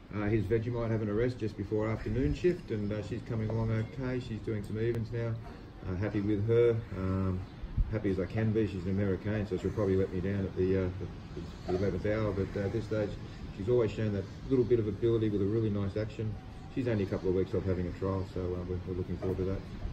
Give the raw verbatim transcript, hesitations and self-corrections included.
Uh, his Vegemite having a rest just before afternoon shift, and uh, she's coming along okay. She's doing some evens now. Uh, happy with her. Um, happy as I can be. She's an American, so she'll probably let me down at the, uh, the, the eleventh hour, but uh, at this stage she's always shown that little bit of ability with a really nice action. She's only a couple of weeks off having a trial, so uh, we're, we're looking forward to that.